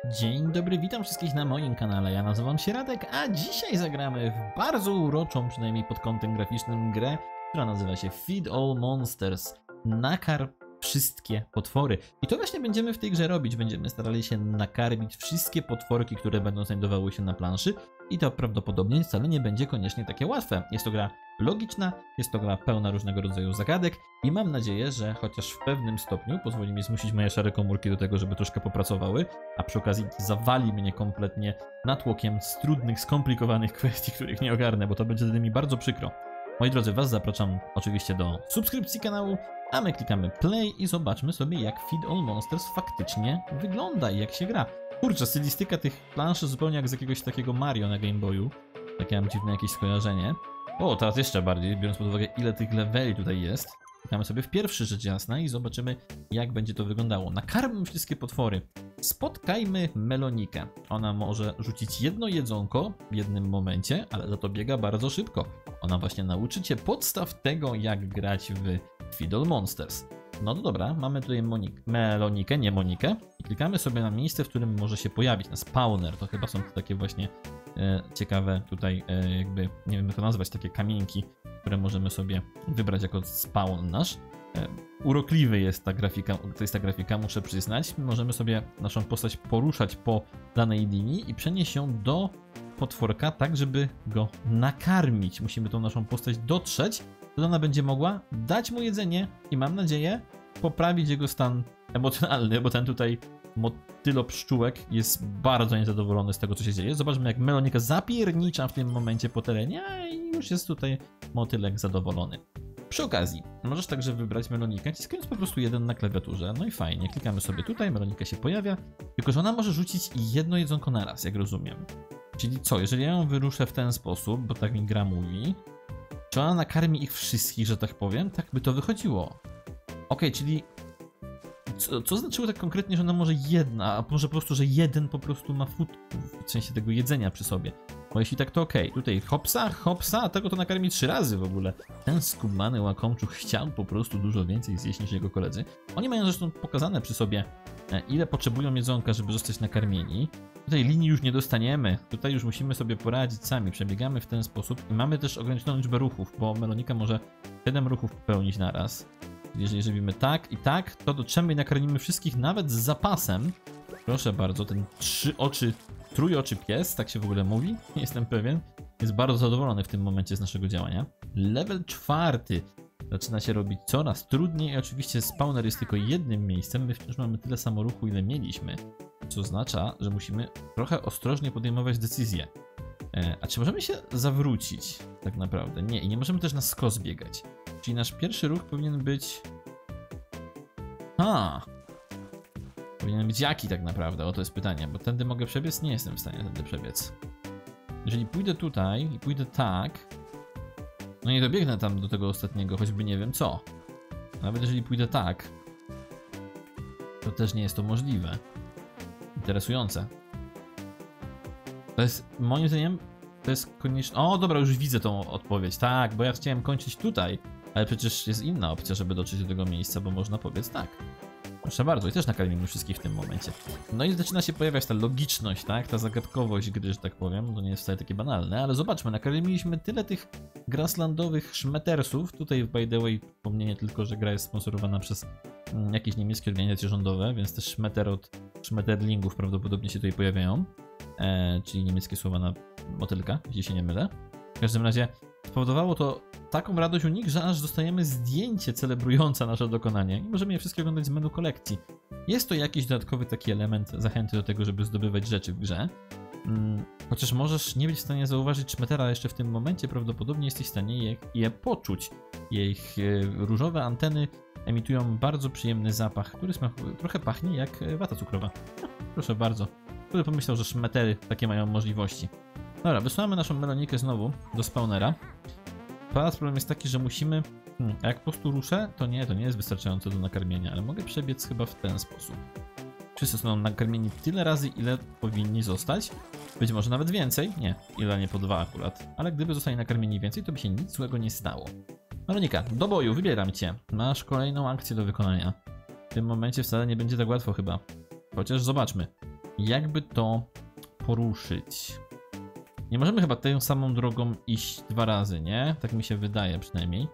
Dzień dobry, witam wszystkich na moim kanale, ja nazywam się Radek, a dzisiaj zagramy w bardzo uroczą, przynajmniej pod kątem graficznym, grę, która nazywa się Feed All Monsters. Nakarm wszystkie potwory. I to właśnie będziemy w tej grze robić, będziemy starali się nakarmić wszystkie potworki, które będą znajdowały się na planszy i to prawdopodobnie wcale nie będzie koniecznie takie łatwe. Jest to gra logiczna, jest to gra pełna różnego rodzaju zagadek i mam nadzieję, że chociaż w pewnym stopniu pozwoli mi zmusić moje szare komórki do tego, żeby troszkę popracowały, a przy okazji zawali mnie kompletnie natłokiem z trudnych, skomplikowanych kwestii, których nie ogarnę, bo to będzie wtedy mi bardzo przykro. Moi drodzy, was zapraszam oczywiście do subskrypcji kanału, a my klikamy play i zobaczmy sobie, jak Feed All Monsters faktycznie wygląda i jak się gra. Kurczę, stylistyka tych planszy zupełnie jak z jakiegoś takiego Mario na Game Boyu. Takie mam dziwne jakieś skojarzenie. O, teraz jeszcze bardziej, biorąc pod uwagę, ile tych leveli tutaj jest. Klikamy sobie w pierwszy, rzecz jasna, i zobaczymy, jak będzie to wyglądało. Nakarmmy wszystkie potwory. Spotkajmy Melonikę. Ona może rzucić jedno jedzonko w jednym momencie, ale za to biega bardzo szybko. Ona właśnie nauczy cię podstaw tego, jak grać w Feed All Monsters. No to dobra, mamy tutaj Melonikę, nie Monikę. I klikamy sobie na miejsce, w którym może się pojawić, na spawner. To chyba są takie właśnie ciekawe tutaj jakby, nie wiem jak to nazwać, takie kamienki, które możemy sobie wybrać jako spawn nasz. Urokliwy jest ta grafika, to jest ta grafika, muszę przyznać. Możemy sobie naszą postać poruszać po danej linii i przenieść ją do potworka, tak żeby go nakarmić. Musimy tą naszą postać dotrzeć, to ona będzie mogła dać mu jedzenie i mam nadzieję poprawić jego stan emocjonalny, bo ten tutaj motylopszczółek jest bardzo niezadowolony z tego, co się dzieje. Zobaczmy, jak Melonika zapiernicza w tym momencie po terenie i już jest tutaj motylek zadowolony. Przy okazji, możesz także wybrać Melonikę, ciskając po prostu jeden na klawiaturze. No i fajnie, klikamy sobie tutaj, Melonika się pojawia, tylko że ona może rzucić jedno jedzonko na raz, jak rozumiem. Czyli co, jeżeli ja ją wyruszę w ten sposób, bo tak mi gra mówi, czy ona nakarmi ich wszystkich, że tak powiem? Tak by to wychodziło. Okej, czyli co znaczyło tak konkretnie, że ona może jedna, a może po prostu, że jeden po prostu ma food, w sensie tego jedzenia przy sobie. Bo jeśli tak, to okej. Tutaj hopsa, a tego to nakarmi 3 razy w ogóle. Ten skubany łakomczuch chciał po prostu dużo więcej zjeść niż jego koledzy. Oni mają zresztą pokazane przy sobie, ile potrzebują jedzonka, żeby zostać nakarmieni. Tutaj linii już nie dostaniemy, tutaj już musimy sobie poradzić sami, przebiegamy w ten sposób i mamy też ograniczoną liczbę ruchów, bo Melonika może 7 ruchów popełnić naraz. Jeżeli zrobimy tak i tak, to dotrzemy i nakarmimy wszystkich nawet z zapasem. Proszę bardzo, ten trójoczy pies, tak się w ogóle mówi, nie jestem pewien, jest bardzo zadowolony w tym momencie z naszego działania. Level 4 zaczyna się robić coraz trudniej i oczywiście spawner jest tylko jednym miejscem, my wciąż mamy tyle samo ruchu, ile mieliśmy. Co oznacza, że musimy trochę ostrożnie podejmować decyzje. A czy możemy się zawrócić tak naprawdę? Nie, i nie możemy też na skos biegać. Czyli nasz pierwszy ruch powinien być... Powinien być jaki tak naprawdę? O, to jest pytanie, bo tędy mogę przebiec? Nie jestem w stanie tędy przebiec. Jeżeli pójdę tutaj i pójdę tak... No nie dobiegnę tam do tego ostatniego, choćby nie wiem co. Nawet jeżeli pójdę tak... To też nie jest to możliwe. Interesujące. To jest, moim zdaniem, to jest konieczne... O, dobra, już widzę tą odpowiedź. Tak, bo ja chciałem kończyć tutaj, ale przecież jest inna opcja, żeby dotrzeć do tego miejsca, bo można powiedz tak. Proszę bardzo, i też nakarmimy wszystkich w tym momencie. No i zaczyna się pojawiać ta logiczność, tak? Ta zagadkowość gry, że tak powiem. To nie jest wcale takie banalne, ale zobaczmy, nakarmiliśmy tyle tych grasslandowych szmetersów. Tutaj, by the way, wspomnienie tylko, że gra jest sponsorowana przez jakieś niemieckie organizacje rządowe, więc też szmeterlingów prawdopodobnie się tutaj pojawiają. Czyli niemieckie słowa na motylka, jeśli się nie mylę. W każdym razie spowodowało to taką radość u nich, że aż dostajemy zdjęcie celebrujące nasze dokonanie i możemy je wszystkie oglądać z menu kolekcji. Jest to jakiś dodatkowy taki element zachęty do tego, żeby zdobywać rzeczy w grze. Chociaż możesz nie być w stanie zauważyć szmetera jeszcze w tym momencie, prawdopodobnie jesteś w stanie je poczuć. Ich różowe anteny emitują bardzo przyjemny zapach, który trochę pachnie jak wata cukrowa. Proszę bardzo. Kto pomyślał, że szmetery takie mają możliwości. Dobra, wysłamy naszą Melonikę znowu do spawnera. Teraz problem jest taki, że musimy... A jak po prostu ruszę, to nie jest wystarczające do nakarmienia, ale mogę przebiec chyba w ten sposób. Wszyscy są nakarmieni tyle razy, ile powinni zostać. Być może nawet więcej. Nie po 2 akurat. Ale gdyby zostali nakarmieni więcej, to by się nic złego nie stało. Melonika, do boju, wybieram cię. Masz kolejną akcję do wykonania. W tym momencie wcale nie będzie tak łatwo chyba. Chociaż zobaczmy. jakby to poruszyć. Nie możemy chyba tą samą drogą iść 2 razy, nie? Tak mi się wydaje przynajmniej.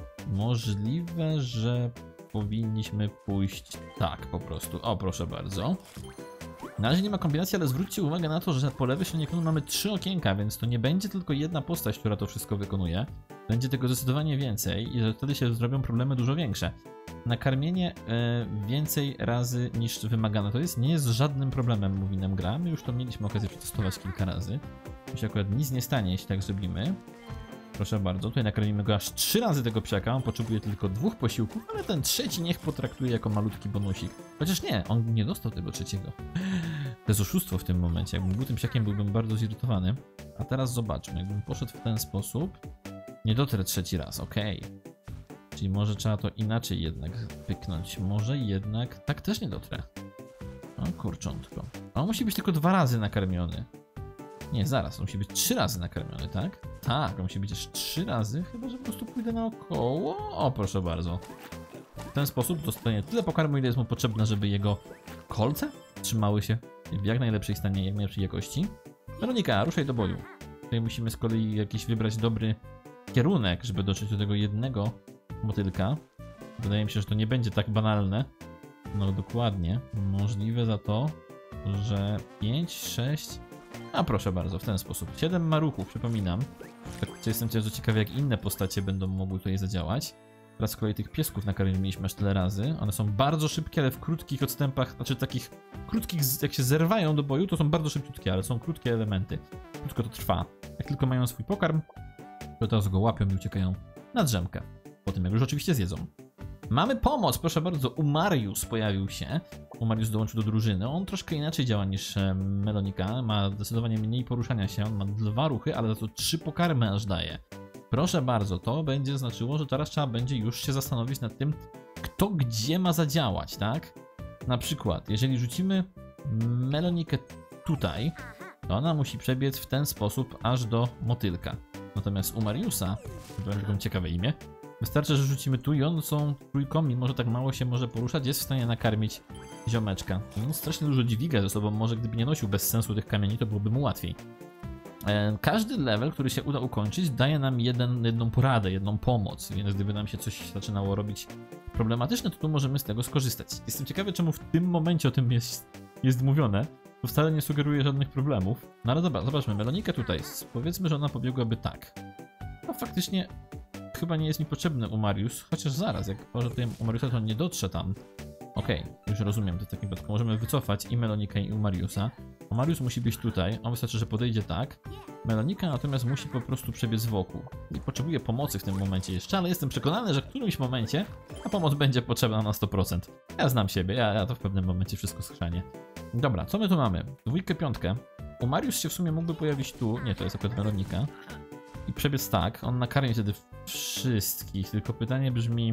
Możliwe, że powinniśmy pójść tak po prostu. O, proszę bardzo. Na razie nie ma kombinacji, ale zwróćcie uwagę na to, że po lewej stronie ekranu mamy 3 okienka, więc to nie będzie tylko jedna postać, która to wszystko wykonuje. Będzie tego zdecydowanie więcej i że wtedy się zrobią problemy dużo większe. Nakarmienie więcej razy niż wymagane to jest, nie jest żadnym problemem, mówi nam gra. My już to mieliśmy okazję przetestować kilka razy. Tu się akurat nic nie stanie, jeśli tak zrobimy. Proszę bardzo, tutaj nakarmimy go aż 3 razy tego psiaka, on potrzebuje tylko 2 posiłków, ale ten trzeci niech potraktuje jako malutki bonusik. Chociaż nie, on nie dostał tego trzeciego. To jest oszustwo w tym momencie, jakbym był tym psiakiem, byłbym bardzo zirytowany. A teraz zobaczmy, jakbym poszedł w ten sposób, nie dotrę 3 raz, okej. Czyli może trzeba to inaczej jednak pyknąć, może jednak tak też nie dotrę. O kurczątko. On musi być tylko 2 razy nakarmiony. Nie, zaraz, on musi być 3 razy nakarmiony, tak? Tak, on musi być aż 3 razy, chyba że po prostu pójdę naokoło. O, proszę bardzo. W ten sposób dostanie tyle pokarmu, ile jest mu potrzebne, żeby jego kolce trzymały się w jak najlepszej stanie, jak najlepszej jakości. Weronika, ruszaj do boju. Tutaj musimy z kolei jakiś wybrać dobry kierunek, żeby dotrzeć do tego jednego motylka. Wydaje mi się, że to nie będzie tak banalne. No dokładnie. Możliwe za to, że 5, 6... A proszę bardzo, w ten sposób. 7 maruchów, przypominam. Tak, jestem też ciekawy, jak inne postacie będą mogły tutaj zadziałać. Teraz z kolei tych piesków nakarmiliśmy aż tyle razy. One są bardzo szybkie, ale w krótkich odstępach, znaczy takich krótkich, jak się zerwają do boju, to są bardzo szybciutkie, ale są krótkie elementy. Krótko to trwa. Jak tylko mają swój pokarm, to teraz go łapią i uciekają na drzemkę. Po tym, jak już oczywiście zjedzą. Mamy pomoc, proszę bardzo, Umarius pojawił się. Umarius dołączył do drużyny. On troszkę inaczej działa niż Melonika. Ma zdecydowanie mniej poruszania się. On ma 2 ruchy, ale za to 3 pokarmy aż daje. Proszę bardzo, to będzie znaczyło, że teraz trzeba będzie już się zastanowić nad tym, kto gdzie ma zadziałać, tak? Na przykład, jeżeli rzucimy Melonikę tutaj, to ona musi przebiec w ten sposób aż do motylka. Natomiast u Mariusa, to będzie ciekawe imię, wystarczy, że rzucimy tu i on są trójką, mimo że tak mało się może poruszać, jest w stanie nakarmić ziomeczka. On strasznie dużo dźwiga ze sobą, może gdyby nie nosił bez sensu tych kamieni, to byłoby mu łatwiej. Każdy level, który się uda ukończyć, daje nam jedną poradę, jedną pomoc, więc gdyby nam się coś zaczynało robić problematyczne, to tu możemy z tego skorzystać. Jestem ciekawy, czemu w tym momencie o tym jest mówione. To wcale nie sugeruje żadnych problemów. No ale dobra, zobaczmy, Melonikę tutaj, powiedzmy, że ona pobiegłaby tak. No faktycznie chyba nie jest mi potrzebny Umarius, chociaż zaraz, jak może tutaj Umariusa, to nie dotrze tam. Okej, już rozumiem, to w takim wypadku możemy wycofać i Melonikę, i Umariusa. Umarius musi być tutaj, on wystarczy, że podejdzie tak. Melonika natomiast musi po prostu przebiec wokół. I potrzebuje pomocy w tym momencie jeszcze, ale jestem przekonany, że w którymś momencie ta pomoc będzie potrzebna na 100%. Ja znam siebie, ja to w pewnym momencie wszystko schrzanię. Dobra, co my tu mamy? 2, 5. Umarius się w sumie mógłby pojawić tu, nie, to jest akurat Melonika. I przebiec tak, on nakarmi wtedy wszystkich, tylko pytanie brzmi,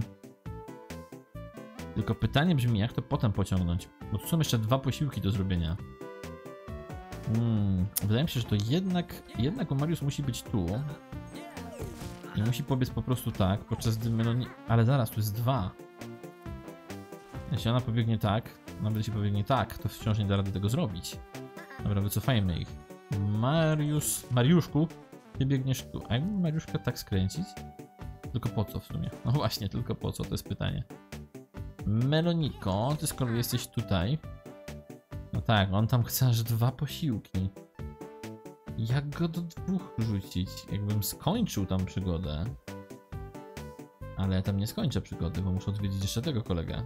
jak to potem pociągnąć, bo tu są jeszcze 2 posiłki do zrobienia. Wydaje mi się, że to jednak Umarius musi być tu i musi pobiec po prostu tak, podczas gdy Meloni... Ale zaraz, tu jest 2. Jeśli ona pobiegnie tak, nawet jeśli pobiegnie tak, to wciąż nie da rady tego zrobić. Dobra, wycofajmy ich. Mariuszku, ty biegniesz tu. A jakby Mariuszkę tak skręcić? Tylko po co w sumie? No właśnie, tylko po co, to jest pytanie. Meloniko, ty z kolei jesteś tutaj. No tak, on tam chce aż 2 posiłki. Jak go do 2 rzucić? Jakbym skończył tam przygodę. Ale ja tam nie skończę przygody, bo muszę odwiedzić jeszcze tego kolegę.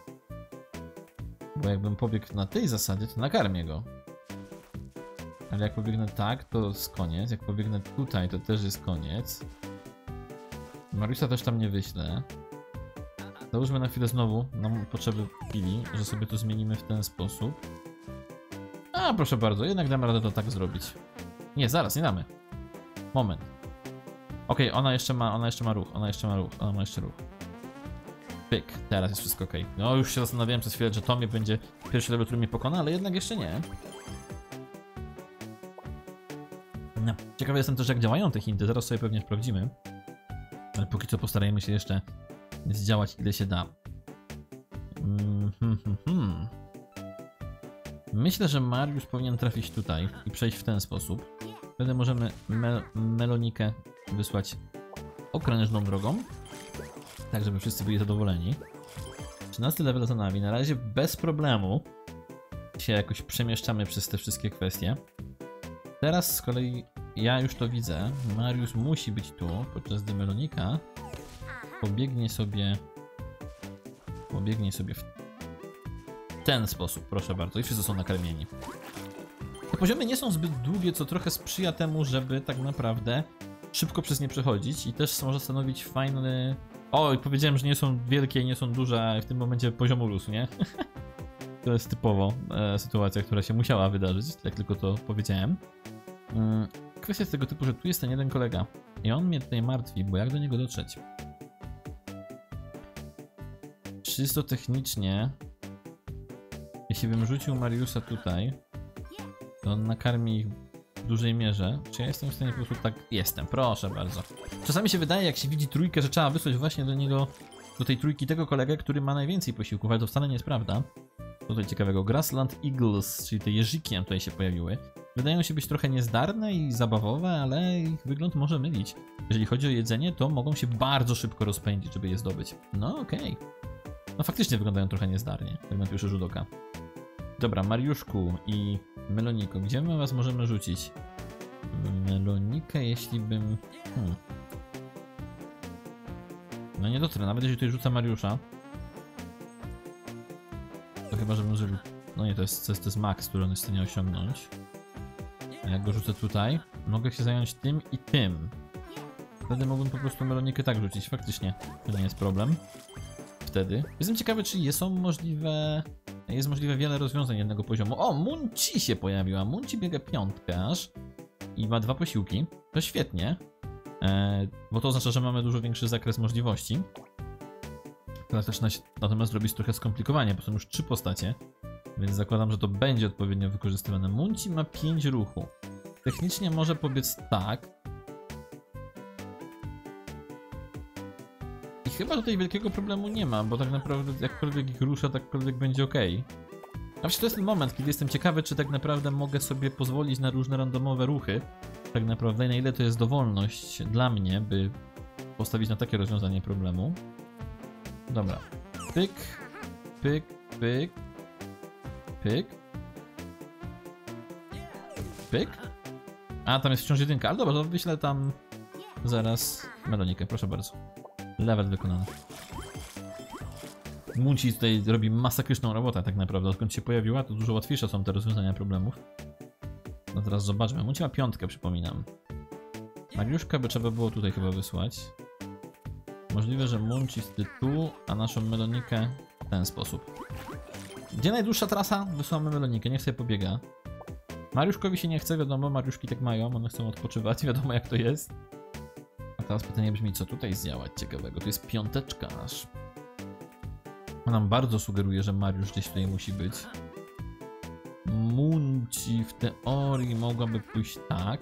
Bo jakbym pobiegł na tej zasadzie, to nakarmię go. Ale jak pobiegnę tak, to jest koniec. Jak pobiegnę tutaj, to też jest koniec. Mariusa też tam nie wyślę. Załóżmy na chwilę znowu, na potrzeby chwili, że sobie to zmienimy w ten sposób. A, proszę bardzo, jednak damy radę to tak zrobić. Nie, zaraz, nie damy. Moment. Okej, ona jeszcze ma ruch, ona ma jeszcze ruch. Pyk, teraz jest wszystko okej. No już się zastanawiałem przez chwilę, że to mnie będzie pierwszy level, który mnie pokona, ale jednak jeszcze nie. No, ciekawy jestem też, jak działają te hinty, zaraz sobie pewnie sprawdzimy. Ale póki co postarajmy się jeszcze zdziałać ile się da. Myślę, że Mariusz powinien trafić tutaj i przejść w ten sposób. Wtedy możemy Melonikę wysłać okrężną drogą, tak żeby wszyscy byli zadowoleni. 13 level za nami, na razie bez problemu się jakoś przemieszczamy przez te wszystkie kwestie. Teraz z kolei ja już to widzę, Mariusz musi być tu, podczas gdy Melonika pobiegnie sobie w ten sposób, proszę bardzo, i wszyscy są nakarmieni. Te poziomy nie są zbyt długie, co trochę sprzyja temu, żeby tak naprawdę szybko przez nie przechodzić i też może stanowić fajny... O, powiedziałem, że nie są wielkie i nie są duże, a w tym momencie poziom urósł, nie? To jest typowo sytuacja, która się musiała wydarzyć, jak tylko to powiedziałem. Kwestia jest tego typu, że tu jest ten jeden kolega i on mnie tutaj martwi, bo jak do niego dotrzeć? Czysto technicznie, jeśli bym rzucił Mariusza tutaj, to on nakarmi ich w dużej mierze. Czy ja jestem w stanie po prostu tak... Jestem, proszę bardzo. Czasami się wydaje, jak się widzi trójkę, że trzeba wysłać właśnie do niego, do tej trójki tego kolegę, który ma najwięcej posiłków, ale to wcale nie jest prawda. Tutaj ciekawego. Grassland Eagles, czyli te jeżyki nam tutaj się pojawiły. Wydają się być trochę niezdarne i zabawowe, ale ich wygląd może mylić. Jeżeli chodzi o jedzenie, to mogą się bardzo szybko rozpędzić, żeby je zdobyć. No okej. No faktycznie wyglądają trochę niezdarnie, jak na pierwszy rzut oka. Dobra, Mariuszku i Meloniko, gdzie my was możemy rzucić? Melonikę, jeśli bym... No nie dotrę, nawet jeśli tutaj rzucę Mariusza. To chyba, żebym zrobił... No nie, to jest max, który on jest w stanie osiągnąć. A jak go rzucę tutaj, mogę się zająć tym i tym. Wtedy mógłbym po prostu Melonikę tak rzucić, faktycznie. To nie jest problem. Wtedy. Jestem ciekawy, czy są możliwe... Jest możliwe wiele rozwiązań jednego poziomu. O, Munci się pojawiła. Munci biega piątkę aż i ma 2 posiłki. To świetnie, bo to oznacza, że mamy dużo większy zakres możliwości. Teraz zaczyna się natomiast robić trochę skomplikowanie, bo są już 3 postacie, więc zakładam, że to będzie odpowiednio wykorzystywane. Munci ma 5 ruchu. Technicznie może pobiec tak. I chyba tutaj wielkiego problemu nie ma, bo tak naprawdę jakkolwiek ich rusza, takkolwiek będzie ok. A właściwie to jest ten moment, kiedy jestem ciekawy, czy tak naprawdę mogę sobie pozwolić na różne randomowe ruchy. Tak naprawdę, na ile to jest dowolność dla mnie, by postawić na takie rozwiązanie problemu. Dobra. Pyk, pyk, pyk, pyk, pyk. A, tam jest wciąż jedynka, ale dobra, to wyślę tam zaraz Melonikę, proszę bardzo. Level wykonany. Munci tutaj robi masakryczną robotę tak naprawdę, odkąd się pojawiła, to dużo łatwiejsze są te rozwiązania problemów. No teraz zobaczmy, Munci ma 5, przypominam. Mariuszka by trzeba było tutaj chyba wysłać. Możliwe, że Munci jest tu, a naszą Melonikę w ten sposób. Gdzie najdłuższa trasa? Wysyłamy Melonikę, niech sobie pobiega. Mariuszkowi się nie chce, wiadomo, Mariuszki tak mają, one chcą odpoczywać, wiadomo jak to jest. A teraz pytanie brzmi, co tutaj zdziałać ciekawego? To jest 5 aż. On nam bardzo sugeruje, że Mariusz gdzieś tutaj musi być. Munci w teorii mogłaby pójść tak.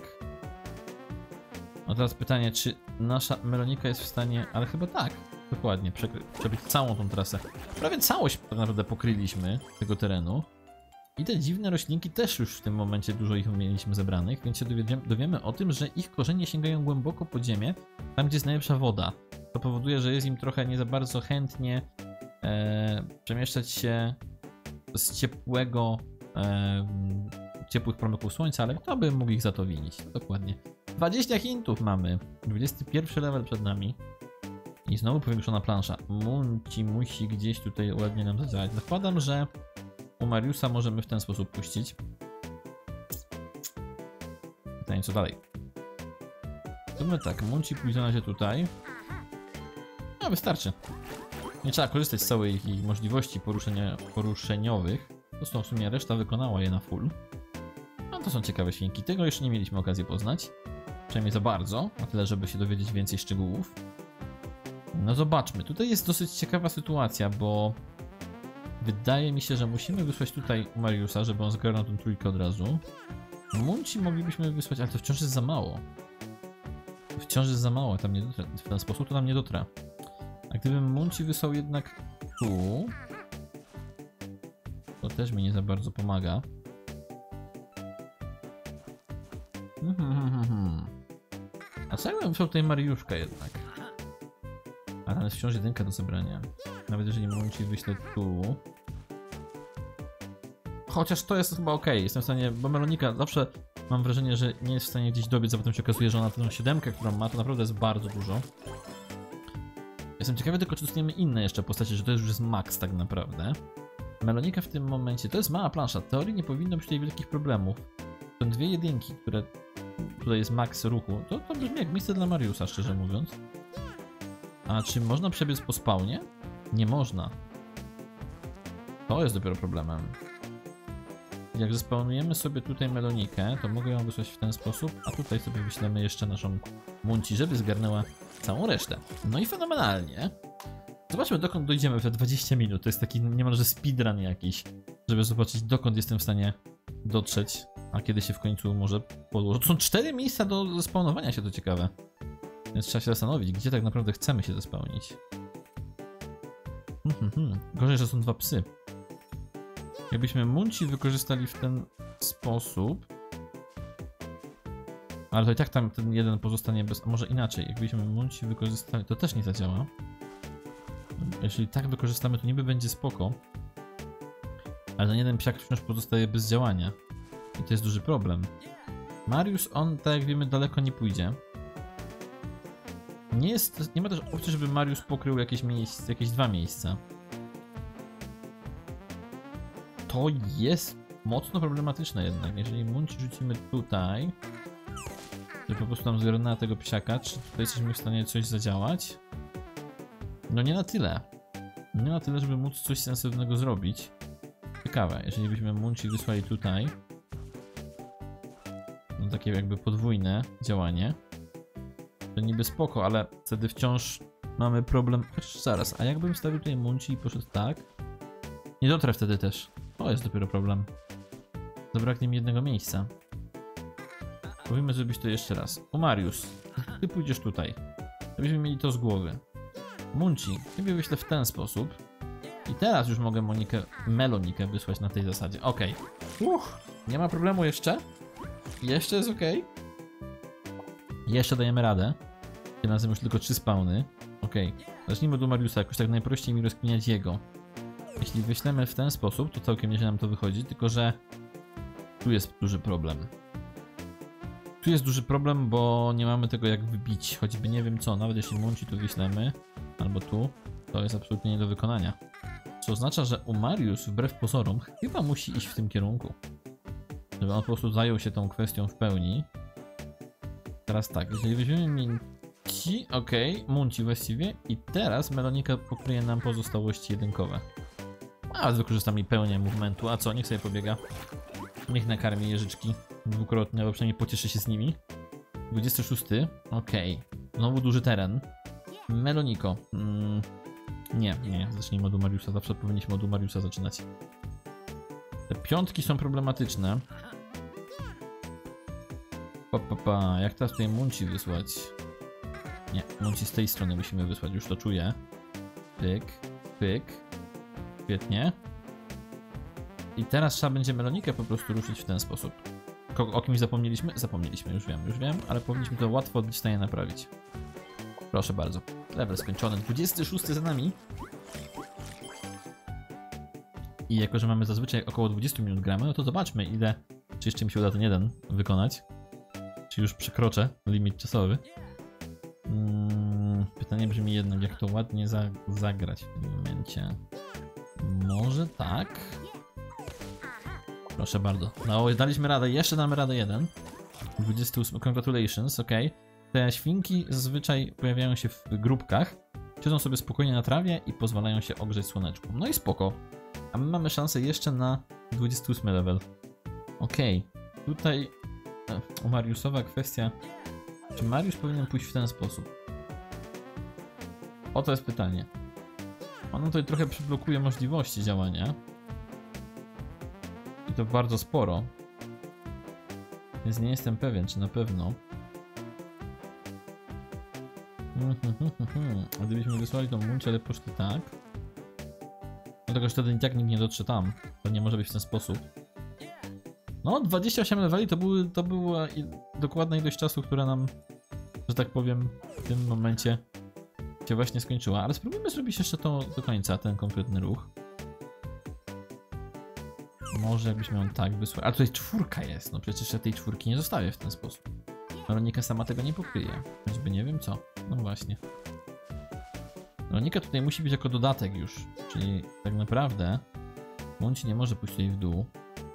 A teraz pytanie, czy nasza Melonika jest w stanie... Ale chyba tak, dokładnie, przebyć całą tą trasę. Prawie całość tak naprawdę pokryliśmy tego terenu. I te dziwne roślinki też już w tym momencie dużo ich mieliśmy zebranych, więc się dowiemy o tym, że ich korzenie sięgają głęboko pod ziemię, tam gdzie jest najlepsza woda. To powoduje, że jest im trochę nie za bardzo chętnie przemieszczać się z ciepłych promyków słońca, ale kto by mógł ich za to winić? Dokładnie. 20 hintów mamy. 21 level przed nami. I znowu powiększona plansza. Munci musi gdzieś tutaj ładnie nam zadziałać. Zakładam, że u Mariusza możemy w ten sposób puścić. Pytanie, co dalej? Zróbmy tak, Munci pójdzie na razie tutaj. No, wystarczy. Nie trzeba korzystać z całej ich możliwości poruszeniowych. Zresztą w sumie reszta wykonała je na full. No to są ciekawe świnki. Tego jeszcze nie mieliśmy okazji poznać. Przynajmniej za bardzo. Na tyle, żeby się dowiedzieć więcej szczegółów. No zobaczmy. Tutaj jest dosyć ciekawa sytuacja, bo wydaje mi się, że musimy wysłać tutaj Mariusza, żeby on zgarnął tę trójkę od razu. Munci moglibyśmy wysłać, ale to wciąż jest za mało. Wciąż jest za mało, tam nie dotrę. W ten sposób to nam nie dotrę. A gdybym Munci wysłał jednak tu, to też mi nie za bardzo pomaga. A co jakbym wziął tutaj Mariuszkę jednak? A tam jest wciąż jedynka do zebrania. Nawet jeżeli Munci wyślę tu. Chociaż to jest chyba ok, jestem w stanie, bo Melonika zawsze mam wrażenie, że nie jest w stanie gdzieś dobiec, a potem się okazuje, że ona tę 7, którą ma, to naprawdę jest bardzo dużo. Jestem ciekawy tylko, czy dostaniemy inne jeszcze postacie, że to już jest max tak naprawdę. Melonika w tym momencie, to jest mała plansza, w teorii nie powinno być tutaj wielkich problemów. Są dwie jedynki, które tutaj jest max ruchu, to brzmi jak miejsce dla Mariusa, szczerze mówiąc. A czy można przebiec po spawnie? Nie można. To jest dopiero problemem. Jak zespawnujemy sobie tutaj Melonikę, to mogę ją wysłać w ten sposób, a tutaj sobie wyślemy jeszcze naszą Munci, żeby zgarnęła całą resztę. No i fenomenalnie. Zobaczmy, dokąd dojdziemy w 20 minut. To jest taki niemalże speedrun jakiś, żeby zobaczyć, dokąd jestem w stanie dotrzeć, a kiedy się w końcu może podłoży. To są 4 miejsca do zespawnowania się, to ciekawe. Więc trzeba się zastanowić, gdzie tak naprawdę chcemy się zespawnić. Gorzej, że są 2 psy. Jakbyśmy Munci wykorzystali w ten sposób. Ale to i tak tam ten jeden pozostanie bez... A może inaczej, jakbyśmy Munci wykorzystali... To też nie zadziała. Jeśli tak wykorzystamy, to niby będzie spoko. Ale ten jeden psiak wciąż pozostaje bez działania. I to jest duży problem. Mariusz, on, tak jak wiemy, daleko nie pójdzie. Nie ma też opcji, żeby Mariusz pokrył jakieś 2 miejsca. To jest mocno problematyczne jednak. Jeżeli Munci rzucimy tutaj, że po prostu tam zgarnęła tego psiaka, czy tutaj jesteśmy w stanie coś zadziałać? No nie na tyle. Nie na tyle, żeby móc coś sensownego zrobić. Ciekawe, jeżeli byśmy Munci wysłali tutaj, no takie jakby podwójne działanie, to niby spoko, ale wtedy wciąż mamy problem. Chociaż zaraz, a jakbym stawił tutaj Munci i poszedł tak? Nie dotrę wtedy też. To jest dopiero problem. Zabraknie mi jednego miejsca. Powinniśmy zrobić to jeszcze raz. O Mariusz, ty pójdziesz tutaj. Żebyśmy mieli to z głowy. Munci, ciebie wyślę w ten sposób. I teraz już mogę Melonikę wysłać na tej zasadzie. Okej. Nie ma problemu jeszcze. Jeszcze jest ok. Jeszcze dajemy radę. Tym razem już tylko 3 spawny. Okej. Zacznijmy do Mariusza. Jakoś tak najprościej mi rozkminiać jego. Jeśli wyślemy w ten sposób, to całkiem nieźle nam to wychodzi, tylko że tu jest duży problem. Tu jest duży problem, bo nie mamy tego jak wybić, choćby nie wiem co, nawet jeśli Munci tu wyślemy, albo tu, to jest absolutnie nie do wykonania. Co oznacza, że Mariusz wbrew pozorom chyba musi iść w tym kierunku. Żeby on po prostu zajął się tą kwestią w pełni. Teraz tak, jeżeli weźmiemy Munci, Munci właściwie, i teraz Melonika pokryje nam pozostałości jedynkowe. A wykorzystam jej pełnię movementu, a co, niech sobie pobiega. Niech nakarmi jeżyczki dwukrotnie, albo przynajmniej pocieszy się z nimi. 26, Znowu duży teren. Meloniko. Nie, zacznijmy od Mariusza, zawsze powinniśmy od Mariusza zaczynać. Te 5 są problematyczne. Jak teraz tutaj Munci wysłać? Nie, Munci z tej strony musimy wysłać, już to czuję. Pyk, pyk. Świetnie. I teraz trzeba będzie Melonikę po prostu ruszyć w ten sposób. O kimś zapomnieliśmy? Zapomnieliśmy, już wiem, ale powinniśmy to łatwo być w stanie naprawić. Proszę bardzo. Level skończony. 26 za nami. I jako, że mamy zazwyczaj około 20 minut gramy, no to zobaczmy ile... Czy jeszcze mi się uda ten jeden wykonać. Czy już przekroczę limit czasowy. Pytanie brzmi jednak, jak to ładnie zagrać w tym momencie. Może tak. Proszę bardzo. No, daliśmy radę, jeszcze damy radę jeden. 28, congratulations, Te świnki zazwyczaj pojawiają się w grupkach. Siedzą sobie spokojnie na trawie i pozwalają się ogrzeć słoneczku. No i spoko. A my mamy szansę jeszcze na 28 level. Tutaj u Mariuszowa kwestia. Czy Mariusz powinien pójść w ten sposób? Oto jest pytanie. On tutaj trochę przyblokuje możliwości działania. I to bardzo sporo. Więc nie jestem pewien, czy na pewno. A gdybyśmy wysłali tą Munci, ale poszli tak. Dlatego, że wtedy i tak nikt nie dotrze tam. To nie może być w ten sposób. No, 28 leveli to była dokładna ilość czasu, która nam, że tak powiem, w tym momencie się właśnie skończyła. Ale spróbujmy zrobić jeszcze to do końca, ten konkretny ruch. Może jakbyśmy ją tak wysłali. A tutaj 4 jest, no przecież ja tej 4 nie zostawię w ten sposób. Weronika sama tego nie pokryje. Choćby nie wiem co. No właśnie. Weronika tutaj musi być jako dodatek już. Czyli tak naprawdę Monci nie może pójść tutaj w dół.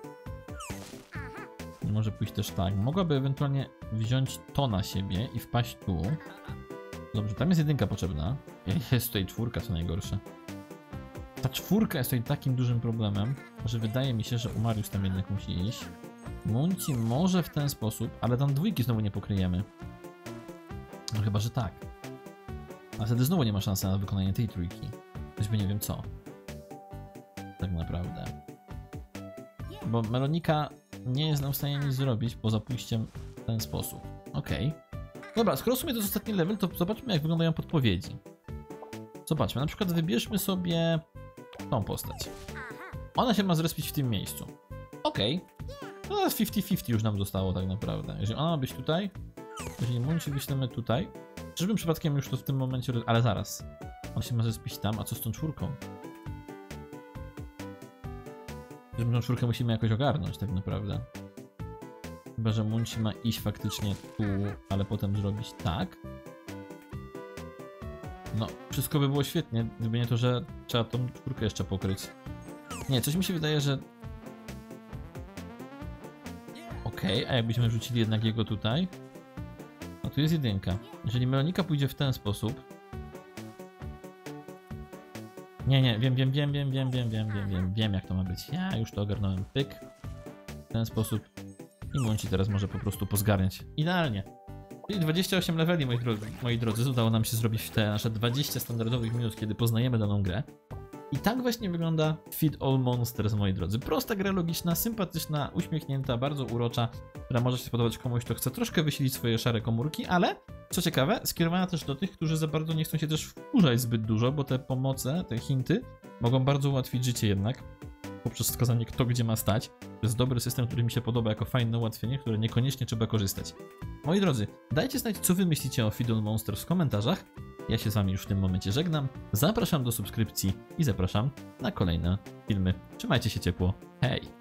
Nie może pójść też tak. Mogłaby ewentualnie wziąć to na siebie i wpaść tu. Dobrze, tam jest 1 potrzebna. Jest tutaj 4, co najgorsze. Ta 4 jest tutaj takim dużym problemem, że wydaje mi się, że Umarius tam jednak musi iść. Monci może w ten sposób, ale tam 2 znowu nie pokryjemy. No chyba, że tak. A wtedy znowu nie ma szansy na wykonanie tej 3. Choćby nie wiem co. Tak naprawdę. Bo Weronika nie jest nam w stanie nic zrobić poza pójściem w ten sposób. Okej. Dobra, skoro w sumie to jest ostatni level, to zobaczmy jak wyglądają podpowiedzi. Zobaczmy, na przykład wybierzmy sobie tą postać. Ona się ma zrespić w tym miejscu. Okej. No teraz 50-50 już nam zostało tak naprawdę. Jeżeli ona ma być tutaj, jeżeli Monci wyślemy tutaj, czyżbym przypadkiem już to w tym momencie... Ale zaraz. On się ma zrespić tam, a co z tą 4? Czyżbym tą 4 musimy jakoś ogarnąć tak naprawdę. Chyba, że Monci ma iść faktycznie tu, ale potem zrobić tak. No, wszystko by było świetnie, gdyby nie to, że trzeba tą 4 jeszcze pokryć. Nie, coś mi się wydaje, że... Okej, a jakbyśmy wrzucili jednak jego tutaj? No tu jest 1. Jeżeli Weronika pójdzie w ten sposób... Nie, wiem jak to ma być. Ja już to ogarnąłem. Pyk. W ten sposób. I Monci teraz może po prostu pozgarniać. Idealnie. Czyli 28 leveli, moi drodzy, udało nam się zrobić w te nasze 20 standardowych minut, kiedy poznajemy daną grę. I tak właśnie wygląda Feed All Monsters, moi drodzy. Prosta gra logiczna, sympatyczna, uśmiechnięta, bardzo urocza, która może się spodobać komuś, kto chce troszkę wysilić swoje szare komórki, ale co ciekawe, skierowana też do tych, którzy za bardzo nie chcą się też wkurzać zbyt dużo, bo te pomoce, te hinty mogą bardzo ułatwić życie jednak, poprzez wskazanie kto gdzie ma stać. To jest dobry system, który mi się podoba jako fajne ułatwienie, które niekoniecznie trzeba korzystać. Moi drodzy, dajcie znać, co wy myślicie o Feed All Monsters w komentarzach. Ja się z wami już w tym momencie żegnam, zapraszam do subskrypcji i zapraszam na kolejne filmy. Trzymajcie się ciepło, hej!